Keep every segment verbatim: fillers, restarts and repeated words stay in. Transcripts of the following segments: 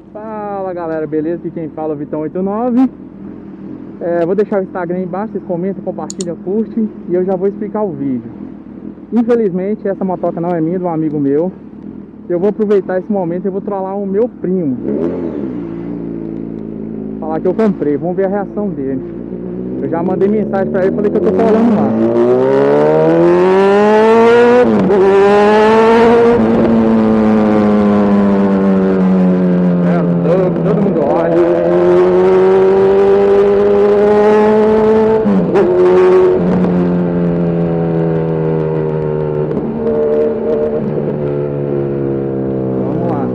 Fala galera, beleza? Aqui quem fala é o Vitão oitenta e nove. é, Vou deixar o Instagram aí embaixo, vocês comentam, compartilham, curtem. E eu já vou explicar o vídeo. Infelizmente essa motoca não é minha, de um amigo meu. Eu vou aproveitar esse momento e vou trollar o meu primo. Falar que eu comprei, vamos ver a reação dele. Eu já mandei mensagem pra ele, falei que eu tô trolando lá. Todo mundo olha. Vamos lá.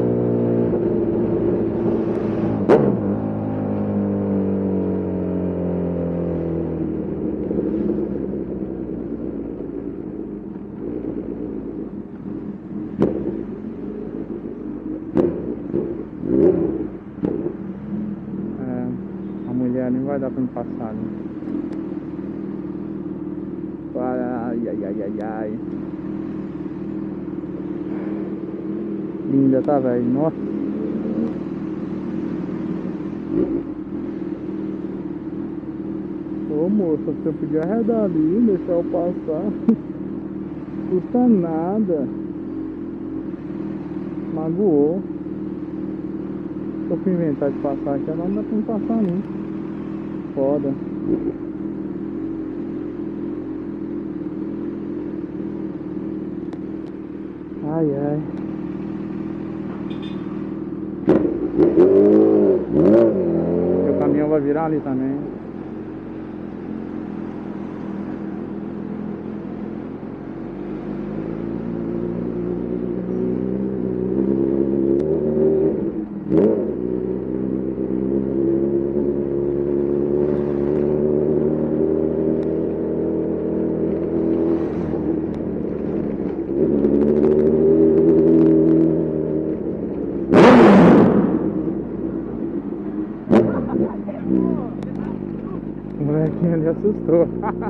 Nem vai dar pra me passar, né? Ai, ai, ai, ai, ai. Linda, tá, velho? Nossa. Ô moça, você podia arredar ali, deixar eu passar. Custa nada. Magoou. Se eu for inventar de passar aqui, não dá pra me passar não. Foda. Ai, ai. Meu caminhão vai virar ali também. O molequinho ali assustou.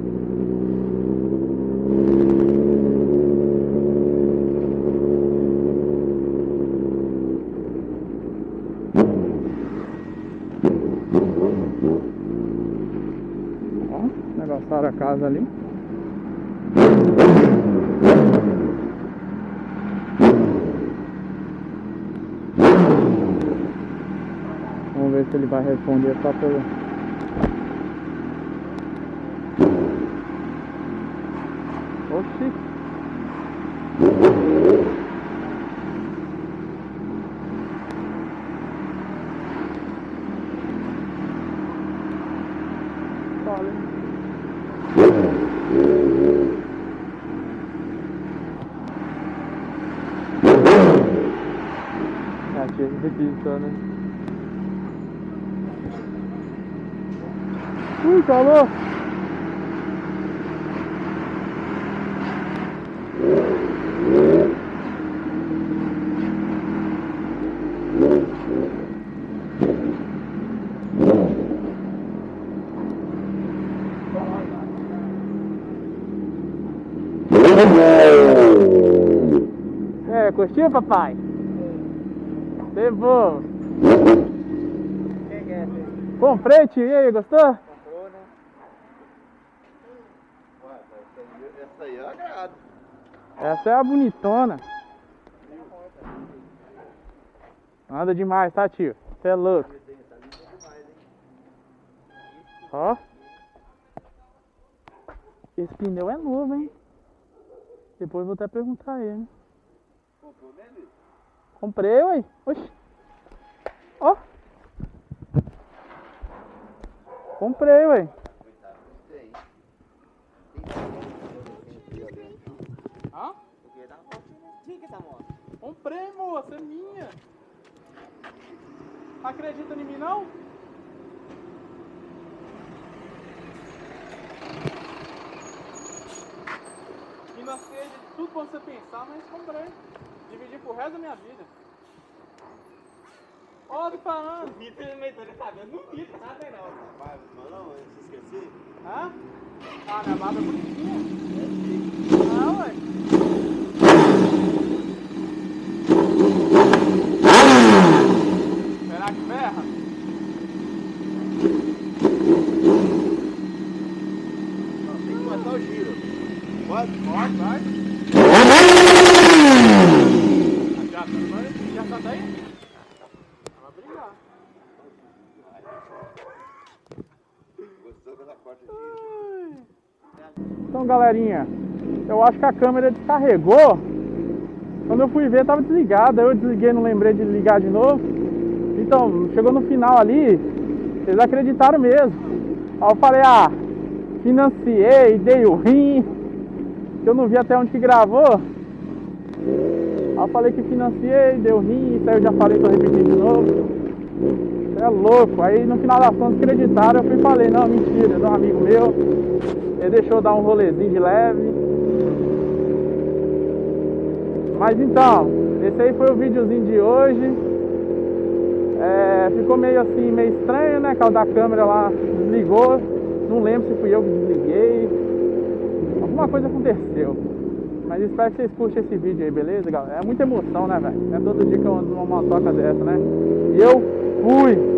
Ó, negociaram a casa ali. Vamos ver se ele vai responder só pelo... Oxi! Olha. Ah, tinha que aqui então, né? Ui, calor! É, curtiu, papai? Levou. Quem é? Comprei, tio. E aí, gostou? Comprou, né? Ué, essa aí eu agrado. Essa é a bonitona. Anda demais, tá, tio? Você é louco. Ó. Esse pneu é novo, hein? Depois eu vou até perguntar a ele. Comprou mesmo? Comprei, ué. Oxi. Ó. Comprei, ué. Hã? Comprei, moça, é minha. Acredita em mim, não? E não sei de tudo que você pensar, mas comprei. Dividi pro resto da minha vida. Ó, tô falando. O Vitor é meio doido, tá vendo? Não Vitor, nada não. Vai, não, eu esqueci. Hã? Ah, minha barba é bonitinha. Ah, ué. Vai, vai. Já, já tá daí? Vai brigar. Gostou pela porta aqui? Então, galerinha, eu acho que a câmera descarregou. Quando eu fui ver, tava desligada. Eu desliguei, não lembrei de ligar de novo. Então, chegou no final ali, eles acreditaram mesmo. Aí eu falei, ah, financiei, dei o rim, que eu não vi até onde que gravou. Aí eu falei que financiei, dei o rim, isso aí eu já falei, tô repetindo de novo. Isso é louco. Aí no final das contas acreditaram, eu fui e falei, não, mentira, é um amigo meu. Ele deixou eu dar um rolezinho de leve. Mas então, esse aí foi o videozinho de hoje. É, ficou meio assim, meio estranho, né? Causa da câmera lá desligou. Não lembro se fui eu que desliguei. Alguma coisa aconteceu. Mas espero que vocês curtem esse vídeo aí, beleza, galera? É muita emoção, né, velho? Não é todo dia que eu ando numa motoca dessa, né? E eu fui!